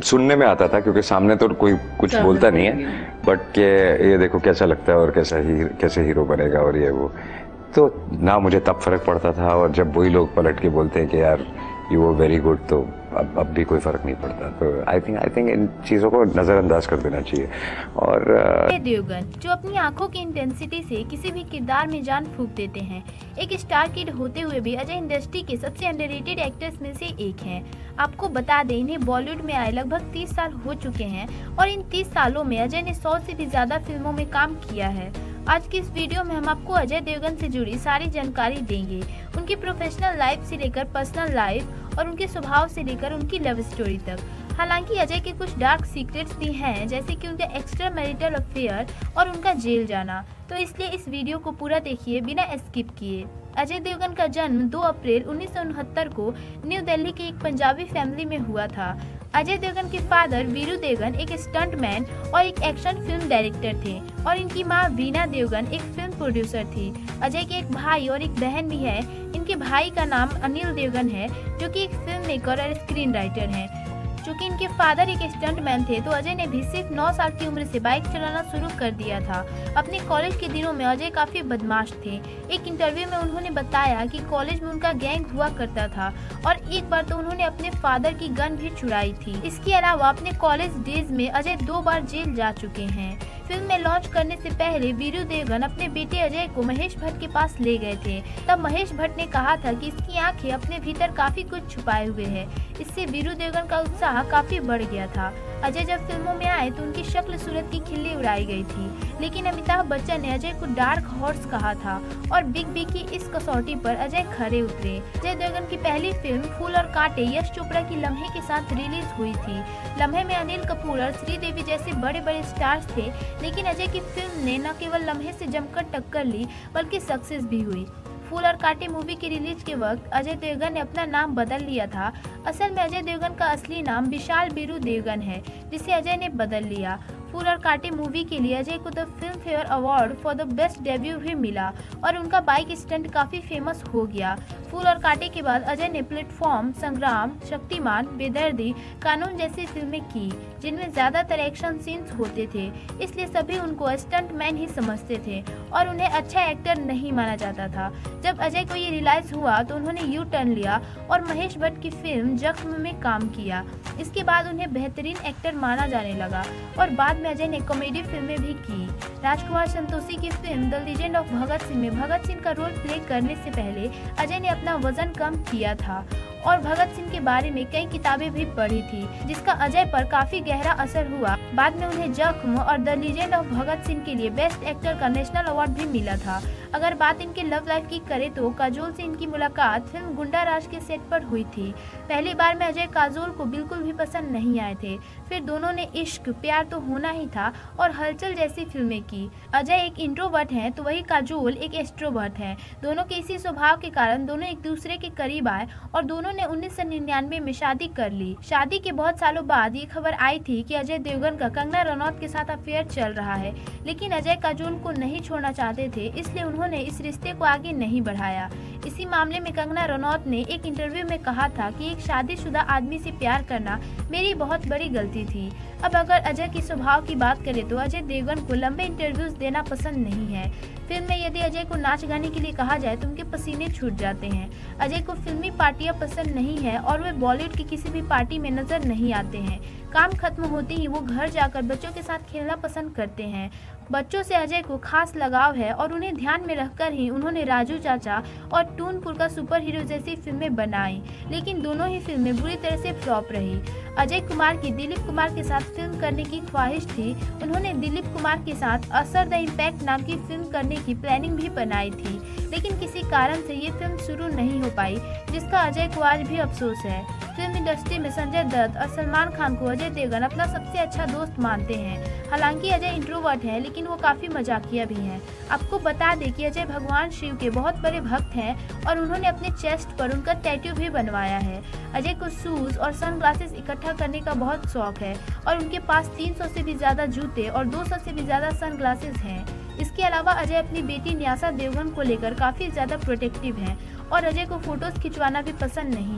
सुनने में आता था, क्योंकि सामने तो कोई कुछ बोलता नहीं है, बट के ये देखो कैसा लगता है और कैसे हीरो बनेगा और ये वो, तो ना मुझे तब फर्क पड़ता था, और जब वही लोग पलट के बोलते हैं कि यार यू वर वेरी गुड, तो अब भी कोई फर्क नहीं पड़ता। तो आई थिंक इन चीज़ों को नज़रअंदाज कर देना चाहिए। और अजय देवगन जो अपनी आंखों की इंटेंसिटी से किसी भी किरदार में जान फूंक देते हैं। एक स्टार किड होते हुए भी अजय इंडस्ट्री के सबसे अंडररेटेड एक्टर्स में से एक हैं। आपको बता दें, इन्हें बॉलीवुड में आए लगभग 30 साल हो चुके हैं और इन 30 सालों में अजय ने 100 से भी ज्यादा फिल्मों में काम किया है। आज की इस वीडियो में हम आपको अजय देवगन से जुड़ी सारी जानकारी देंगे, उनकी प्रोफेशनल लाइफ से लेकर पर्सनल लाइफ और उनके स्वभाव से लेकर उनकी लव स्टोरी तक। हालांकि अजय के कुछ डार्क सीक्रेट्स भी हैं, जैसे कि उनका एक्स्ट्रा मैरिटल अफेयर और उनका जेल जाना, तो इसलिए इस वीडियो को पूरा देखिए बिना स्किप किए। अजय देवगन का जन्म 2 अप्रैल 1969 को न्यू दिल्ली के एक पंजाबी फैमिली में हुआ था। अजय देवगन के फादर वीरू देवगन एक स्टंटमैन और एक एक्शन फिल्म डायरेक्टर थे और इनकी मां वीना देवगन एक फिल्म प्रोड्यूसर थी। अजय के एक भाई और एक बहन भी है। इनके भाई का नाम अनिल देवगन है, जो कि एक फिल्म मेकर और स्क्रीन राइटर हैं। चूँकि इनके फादर एक स्टंटमैन थे, तो अजय ने भी सिर्फ 9 साल की उम्र से बाइक चलाना शुरू कर दिया था। अपने कॉलेज के दिनों में अजय काफी बदमाश थे। एक इंटरव्यू में उन्होंने बताया कि कॉलेज में उनका गैंग हुआ करता था और एक बार तो उन्होंने अपने फादर की गन भी चुराई थी। इसके अलावा अपने कॉलेज डेज में अजय 2 बार जेल जा चुके हैं। फिल्म में लॉन्च करने से पहले वीरू देवगन अपने बेटे अजय को महेश भट्ट के पास ले गए थे। तब महेश भट्ट ने कहा था कि इसकी आंखें अपने भीतर काफी कुछ छुपाए हुए है। इससे वीरू देवगन का उत्साह काफी बढ़ गया था। अजय जब फिल्मों में आए तो उनकी शक्ल सूरत की खिल्ली उड़ाई गई थी, लेकिन अमिताभ बच्चन ने अजय को डार्क हॉर्स कहा था और बिग बी की इस कसौटी पर अजय खरे उतरे। अजय देवगन की पहली फिल्म फूल और कांटे यश चोपड़ा की लम्हे के साथ रिलीज हुई थी। लम्हे में अनिल कपूर और श्रीदेवी जैसे बड़े बड़े स्टार्स थे, लेकिन अजय की फिल्म ने न केवल लम्हे से जमकर टक्कर ली बल्कि सक्सेस भी हुई। फूल और कांटे मूवी के रिलीज के वक्त अजय देवगन ने अपना नाम बदल लिया था। असल में अजय देवगन का असली नाम विशाल बीरू देवगन है, जिसे अजय ने बदल लिया। फूल और कांटे मूवी के लिए अजय को the Filmfare award for the best debut भी मिला और उनका बाइक स्टंट काफी फेमस हो गया। फूल और कांटे के बाद अजय ने प्लेटफॉर्म, संग्राम, शक्तिमान, बेदर्दी, कानून जैसी फिल्में की, जिनमें ज्यादातर एक्शन सीन्स होते थे, इसलिए सभी उनको स्टंटमैन ही समझते थे और उन्हें अच्छा एक्टर नहीं माना जाता था। जब अजय को ये रियलाइज हुआ तो उन्होंने यू टर्न लिया और महेश भट्ट की फिल्म जख्म में काम किया। इसके बाद उन्हें बेहतरीन एक्टर माना जाने लगा और बाद में अजय ने कॉमेडी फिल्में भी की। राजकुमार संतोषी की film the legend of Bhagat Singh में भगत सिंह का रोल प्ले करने से पहले अजय ने अपना वजन कम किया था और भगत सिंह के बारे में कई किताबें भी पढ़ी थी, जिसका अजय पर काफी गहरा असर हुआ। बाद में उन्हें जख्म और the legend of Bhagat Singh के लिए बेस्ट एक्टर का नेशनल अवार्ड भी मिला था। अगर बात इनके लव लाइफ की करें तो काजोल से इनकी मुलाकात फिल्म गुंडा राज के सेट पर हुई थी। पहली बार में अजय काजोल को बिल्कुल भी पसंद नहीं आए थे, फिर दोनों ने इश्क प्यार तो होना ही था और हलचल जैसी फिल्में की। अजय एक इंट्रोवर्ट हैं तो वही काजोल एक एक्सट्रोवर्ट हैं। दोनों के इसी स्वभाव के कारण दोनों एक दूसरे के करीब आए और दोनों ने 1999 में शादी कर ली। शादी के बहुत सालों बाद ये खबर आई थी कि अजय देवगन का कंगना रनौत के साथ अफेयर चल रहा है, लेकिन अजय काजोल को नहीं छोड़ना चाहते थे, इसलिए उन्होंने इस रिश्ते को आगे नहीं बढ़ाया। इसी मामले में कंगना रनौत ने एक इंटरव्यू में कहा था कि एक शादीशुदा आदमी से प्यार करना मेरी बहुत बड़ी गलती थी। अब अगर अजय की स्वभाव की बात करें तो अजय देवगन को लंबे इंटरव्यूज देना पसंद नहीं है। फिल्म में यदि अजय को नाच गाने के लिए कहा जाए तो उनके पसीने छूट जाते हैं। अजय को फिल्मी पार्टियां पसंद नहीं है और वे बॉलीवुड की किसी भी पार्टी में नजर नहीं आते हैं। काम खत्म होते ही वो घर जाकर बच्चों के साथ खेलना पसंद करते हैं। बच्चों से अजय को खास लगाव है और उन्हें ध्यान में रखकर ही उन्होंने राजू चाचा और टूनपुर का सुपर हीरो जैसी फिल्में बनाई, लेकिन दोनों ही फिल्में बुरी तरह से फ्लॉप रही। अजय कुमार की दिलीप कुमार के साथ फिल्म करने की ख्वाहिश थी। उन्होंने दिलीप कुमार के साथ असर द इम्पैक्ट नाम की फिल्म करने की प्लानिंग भी बनाई थी, लेकिन किसी कारण से ये फिल्म शुरू नहीं हो पाई, जिसका अजय को आज भी अफसोस है। फिल्म इंडस्ट्री में संजय दत्त और सलमान खान को अजय देवगन अपना सबसे अच्छा दोस्त मानते हैं। हालांकि अजय इंट्रोवर्ट है, लेकिन वो काफी मजाकिया भी हैं। आपको बता दें कि अजय भगवान शिव के बहुत बड़े भक्त हैं और उन्होंने अपने चेस्ट पर उनका टैटू भी बनवाया है। अजय को शूज और सनग्लासेस इकट्ठा करने का बहुत शौक है और उनके पास 300 से भी ज्यादा जूते और 200 से भी ज्यादा सनग्लासेस हैं। इसके अलावा अजय अपनी बेटी न्यासा देवगन को लेकर काफी ज्यादा प्रोटेक्टिव हैं और अजय को फोटोज खिंचवाना भी पसंद नहीं है।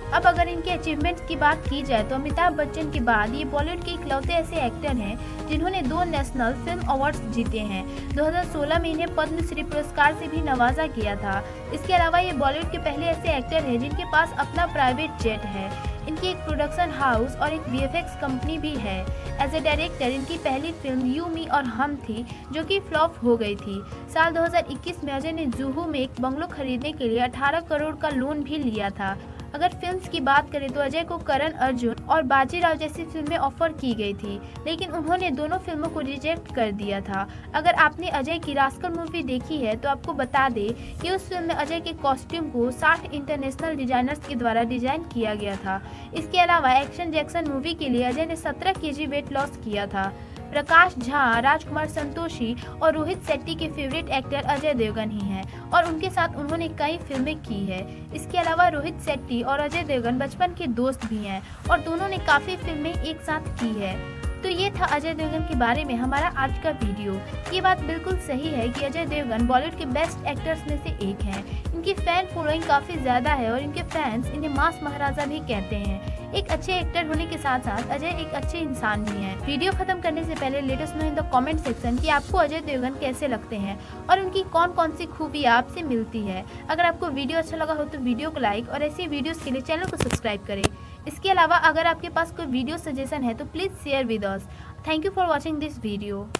अब अगर इनके अचीवमेंट्स की बात की जाए तो अमिताभ बच्चन के बाद ये बॉलीवुड के इकलौते ऐसे एक्टर हैं जिन्होंने 2 नेशनल फिल्म अवार्ड्स जीते हैं। 2016 में इन्हें पद्मश्री पुरस्कार से भी नवाजा गया था। इसके अलावा ये बॉलीवुड के पहले ऐसे एक्टर हैं जिनके पास अपना प्राइवेट जेट है। इनकी एक प्रोडक्शन हाउस और एक वीएफएक्स कंपनी भी है। एज ए डायरेक्टर इनकी पहली फिल्म यू मी और हम थी, जो कि फ्लॉप हो गई थी। साल 2021 में अजय ने जुहू में एक बंगलो खरीदने के लिए 18 करोड़ का लोन भी लिया था। अगर फिल्म्स की बात करें तो अजय को करण अर्जुन और बाजीराव जैसी फिल्में ऑफर की गई थी, लेकिन उन्होंने दोनों फिल्मों को रिजेक्ट कर दिया था। अगर आपने अजय की रास्कल मूवी देखी है तो आपको बता दें कि उस फिल्म में अजय के कॉस्ट्यूम को 60 इंटरनेशनल डिजाइनर्स के द्वारा डिजाइन किया गया था। इसके अलावा एक्शन जैक्सन मूवी के लिए अजय ने 17 kg वेट लॉस किया था। प्रकाश झा, राजकुमार संतोषी और रोहित शेट्टी के फेवरेट एक्टर अजय देवगन ही हैं और उनके साथ उन्होंने कई फिल्में की है। इसके अलावा रोहित शेट्टी और अजय देवगन बचपन के दोस्त भी हैं और दोनों ने काफ़ी फिल्में एक साथ की है। तो ये था अजय देवगन के बारे में हमारा आज का वीडियो। ये बात बिल्कुल सही है कि अजय देवगन बॉलीवुड के बेस्ट एक्टर्स में से एक हैं। इनकी फैन फॉलोइंग काफ़ी ज़्यादा है और इनके फैंस इन्हें मास महाराजा भी कहते हैं। एक अच्छे एक्टर होने के साथ साथ अजय एक अच्छे इंसान भी हैं। वीडियो खत्म करने से पहले let us know in the comment section कि आपको अजय देवगन कैसे लगते हैं और उनकी कौन कौन सी खूबियाँ आपसे मिलती है। अगर आपको वीडियो अच्छा लगा हो तो वीडियो को लाइक और ऐसी वीडियोस के लिए चैनल को सब्सक्राइब करें। इसके अलावा अगर आपके पास कोई वीडियो सजेशन है तो please share with us. Thank you for watching this video.